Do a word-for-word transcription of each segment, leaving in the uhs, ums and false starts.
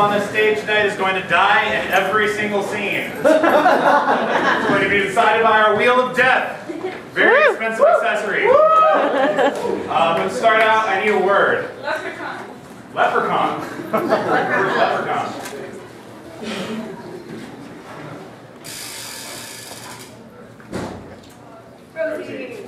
on this stage tonight is going to die in every single scene. It's going to be decided by our Wheel of Death. Very expensive accessory. Uh, but to start out, I need a word. Leprechaun. Leprechaun. Where's leprechaun? Rosie.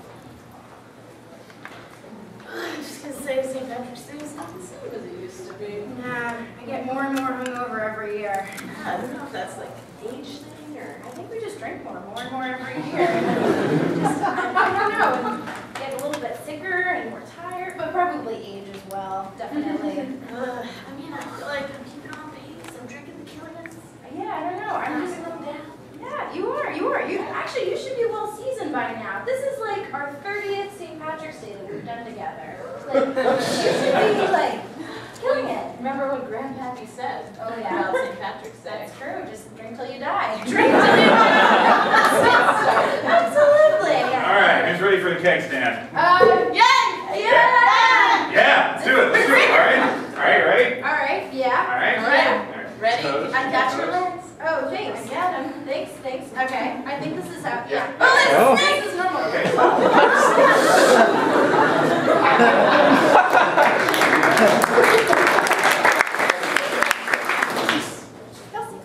I'm just gonna say Saint Patrick's Day is not the same as it used to be. Nah, I get more and more hungover every year. I don't know if that's like an age thing or I think we just drink more, more and more every year. just, I, I don't know, and get a little bit sicker and more tired, but probably age as well, definitely. uh, I mean, I feel like I'm keeping on pace. I'm drinking the killers. Yeah, I don't know. I'm just them down. Yeah, you are. You are. You actually, you should be well seasoned by now. This is like our thirtieth Saint Patrick's Day that we've done together. Like, you should be like killing it. Remember what Grandpappy said Oh yeah, about Saint Patrick's Day? that's true. Just drink till you die. Drink till you die. Absolutely. All right, who's ready for the keg stand? Uh, yeah, yeah. Yeah, let's do it. Let's do it. All right. All right, ready? All right. Yeah. All right. All right. Ready? Toes. I got your legs. Oh, thanks. I got 'em. Thanks. Thanks. Okay. I think this is how. Yeah. Oh, this, Oh. this is normal. Okay. Kelsey.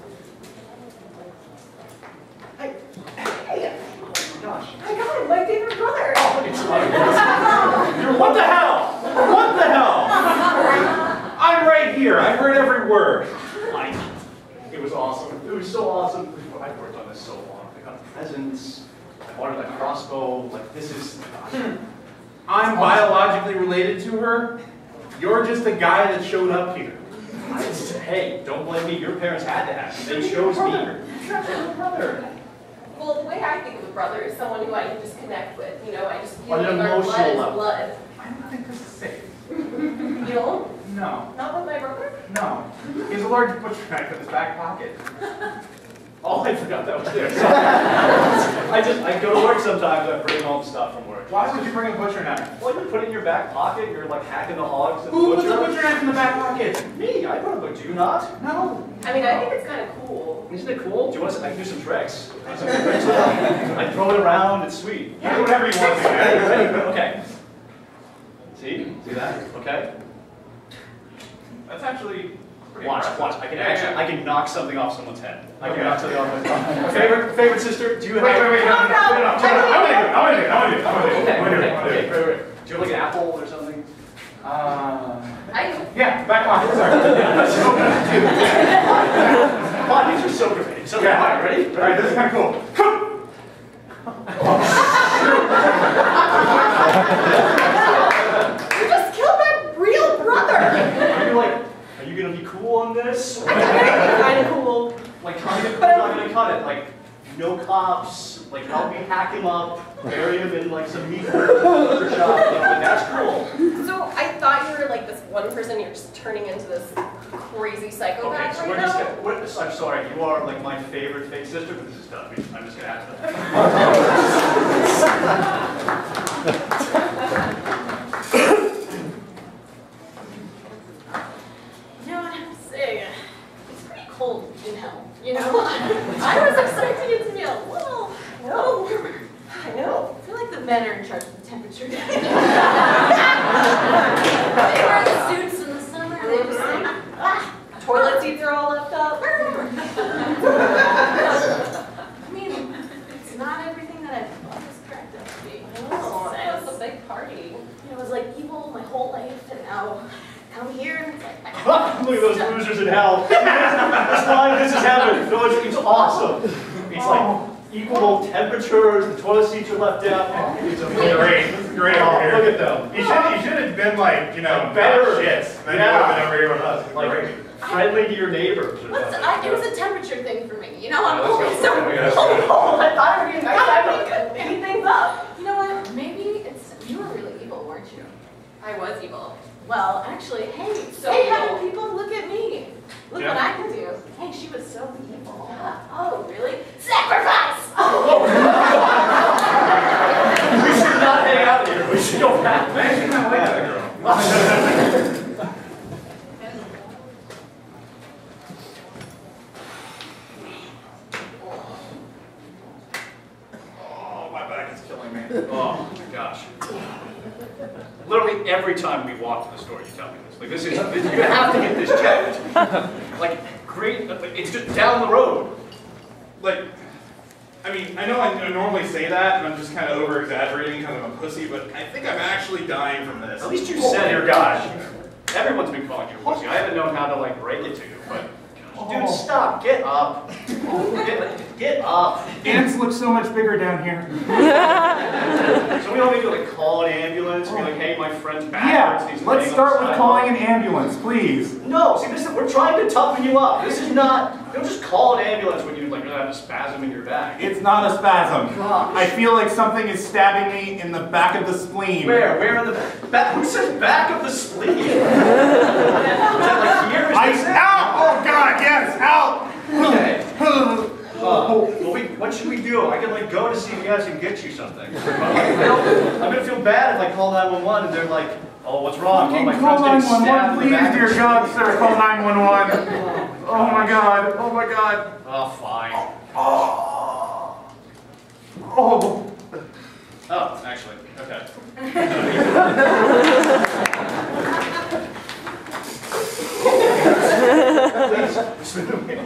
Gosh. I got it. My favorite brother. It's What the hell? What the hell? I'm right here. I heard every word. I, it was awesome. It was so awesome. I've worked on this so long. I got presents. I ordered a crossbow. Like, this is... I'm biologically related to her. You're just a guy that showed up here. I just, hey, don't blame me. Your parents had to have me. They chose me. You're a brother. Well, the way I think of a brother is someone who I can just connect with. You know, I just feel On like an our emotional blood is level. blood. I don't think this is safe. You don't? No. Not with my brother? No. He has a large butcher knife in his back pocket. Oh, I forgot that was there. Sorry. I just, I go to work sometimes. I bring home stuff from work. Why would you bring a butcher knife? Well, you put it in your back pocket. You're like hacking the hogs. At Who the puts a butcher. butcher knife in the back pocket? Me. I put a book. Do you not? No. I mean, I think it's kind of cool. Isn't it cool? Do you want to? I can do some tricks. I can do some tricks with it. I throw it around. It's sweet. Yeah, do whatever you want to. Ready? Man. Ready? Okay. See? See that? Okay. That's actually pretty Watch, impressive. watch. I can Yeah, actually, yeah. I can knock something off someone's head. I can Okay. knock something off someone's head. Okay. Favorite, favorite sister? Do you Wait, have? wait, wait. No, no, no, no, no. I want to do it. I want to do it. I want to do it. I want to do it. I want to do it. Okay, I want to do okay, it. I want to okay, do it. right, right. Do you have like an apple or something? Uh, I yeah, back pocket. Sorry. Come on, these are so great. So Yeah. all right, ready? All right, this is kind of cool. You just killed my real brother. Are you like, are you gonna be cool on this? kind of cool. Like, trying to, I'm not gonna cut it. Like, no cops. Like, help me hack him up, bury him in like some meat butcher shop. Like, that's cool. So I thought you were like this one person. You're just turning into this crazy Okay, psychopath so right we're now. just gonna, we're, I'm sorry, you are like my favorite fake sister, but this is done. We- I'm just gonna have You know what I'm saying? It's pretty cold in hell, you know? I was expecting it to be a little, little warmer. I know. I feel like the men are in charge of the temperature. They They wear are the suits in the summer, they just like, ah, Toilet seats are all left up. I mean, it's not everything that I thought it was cracked up to be. Oh, that was a big party. It was like evil my whole life, and now come here and it's like, Look at those losers in hell. It's fine, this is heaven. No, it's, it's awesome. It's like equal temperatures, the toilet seats are left out. It's amazing. Great. This is great Oh, over here. look at them. You should, you should have been like, you know, Better. better shits. Then Yeah. you would have been over here with us. Like, Great. friendly to your neighbors. Or What's, something. I, it was a temperature thing for me, you know? I'm Yeah, let's go. always so Yeah, yeah. cold. I thought we were getting nice. I was picking things up. You know what? Maybe it's, you were really evil, weren't you? I was evil. Well, actually, hey, So hey, evil. heaven people, look at me. Look Yeah. what I can do. Hey, she was so evil. Oh, really? Sacrifice! We should not hang out here. We should go back. Man, she's not like that girl. to me. Oh my gosh. Literally every time we walk to the store, you tell me this. Like this is, you have to get this checked. Like great, it's just down the road. Like, I mean, I know I normally say that, and I'm just kind of over-exaggerating because I'm a pussy, but I think I'm actually dying from this. At least you Oh said dear it. gosh. Everyone's been calling you a pussy. I haven't known how to like break it to you, but Oh. dude, stop. Get up. Get, get up. Ants look so much bigger down here. So we don't need to like call an ambulance. Be like, hey, my friend's backwards. Yeah, He's let's laying start on the with sidewalk. calling an ambulance, please. No, see, this is, we're trying to toughen you up. This is not, don't just call an ambulance when you like really have a spasm in your back. It's not a spasm. Gosh. I feel like something is stabbing me in the back of the spleen. Where? Where in the back? Who says back of the spleen? Is that like here? Is I, this it? out! Oh God, yes, out! Okay. Uh, well, we, what should we do? I can like go to C V S and get you something. I'm gonna feel bad if I call nine one one and they're like, oh, what's wrong? Oh, my Call friend's getting nine one one, stabbed in the please, back of dear the God, spleen. sir, call nine one one. Oh my God, oh my God. Oh, fine. Oh. Oh. Oh, actually, okay. Please, spin away.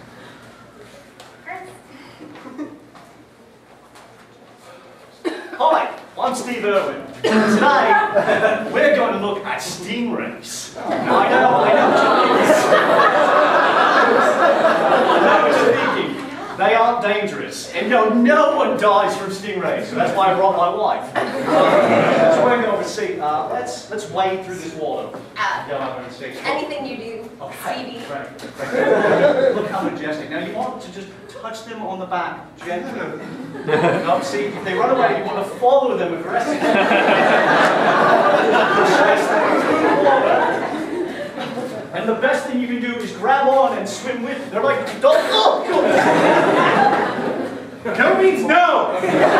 Hi, I'm Steve Irwin. Tonight, we're going to look at stingrays. Now, I know, I know, I know what you're thinking. They aren't dangerous. And no, no one dies from stingrays, so that's why I brought my wife. Uh, so we're going to see, uh, let's, let's wade through this water. Uh, Yeah, I'm going to see. anything you do, Okay, Stevie. right, right. Look how majestic. Now you want to just touch them on the back gently. Now see, if they run away, you want to follow them aggressively. Chase them through the water. And the best thing you can do is grab on and swim with them. They're like, don't look! No means no!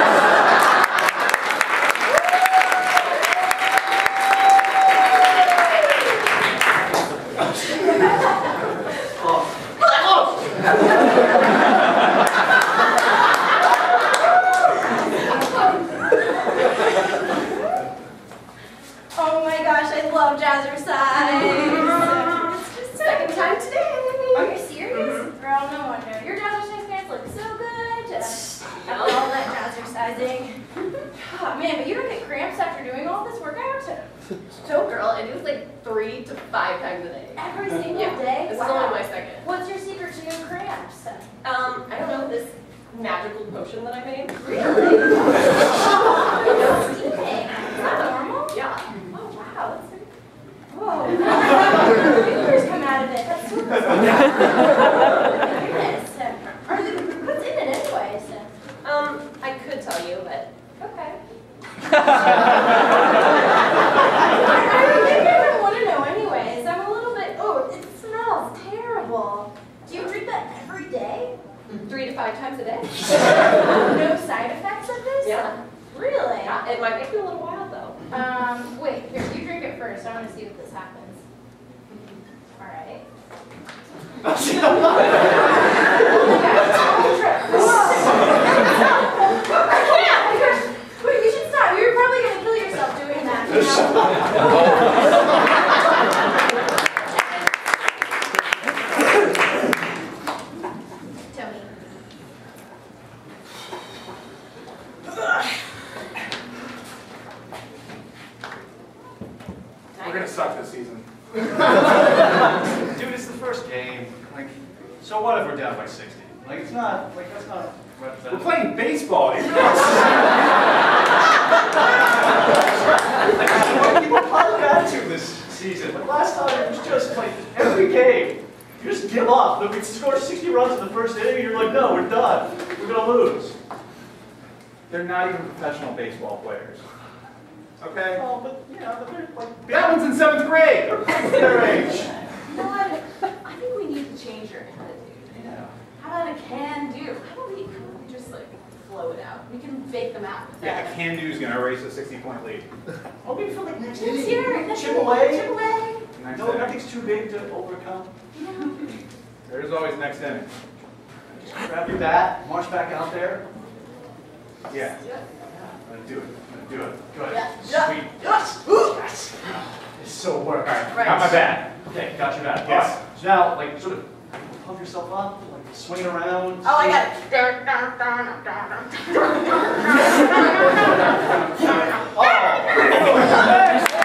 Oh my gosh, I love jazzercise. Second time today. Are you serious? Girl, no wonder. Your jazzercise pants look so good. I love that jazzercising. Oh man, but you don't get cramps after doing all this workout? No, girl, I do this like three to five times a day. Every single Yeah, day? this Wow. is only my second. What's your secret to your cramps? Um, I don't know, this magical potion that I made. Really? No steaming. Is that normal? Yeah. Oh wow, that's very... Whoa. Fingers come out of it. That's so goodness. Are they, what's in it anyways? Um, I could tell you, but Okay. I really think I would want to know anyways. I'm a little bit, oh, it smells terrible. Do you drink that every day? three to five times a day. No side effects of this? Yeah. Really? Yeah, it might make you a little wild though. Um, wait, here, you drink it first. I want to see if this happens. All right. I can't! Wait, you should stop. You're probably going to kill yourself doing that. Tony. We're gonna suck this season. Dude, it's the first game. Like, so what if we're down by sixty? Like, it's not, like, that's not We're representative. playing baseball. Do you realize? Like, people piled attitude this season. Like, last time it was just like every game, you just give up. Look, we score sixty runs in the first inning, and you're like, no, we're done. We're gonna lose. They're not even professional baseball players. Okay? Oh, but yeah, but they're like That one's in seventh grade. they're big for their age. You know what? I think we need to change your attitude. Yeah. How about a can do? How about we, how about we just like flow it out? We can fake them out. Yeah, a can-do's gonna erase a sixty-point lead. Oh, maybe for like next Next inning. year. Next Chip year. away. Chip away. Next No, inning. nothing's too big to overcome. There's always next inning. Just grab your bat, march back out there. Yeah. Yeah. I'm gonna do it. I'm gonna do it. Good. Yeah. Yeah. Sweet. Yes. Yes. This so works. All right, Right. got my bag. Okay, got your back. Yes. All right. So now, like, sort of pump yourself up, like swing around. Oh, I got it. Oh.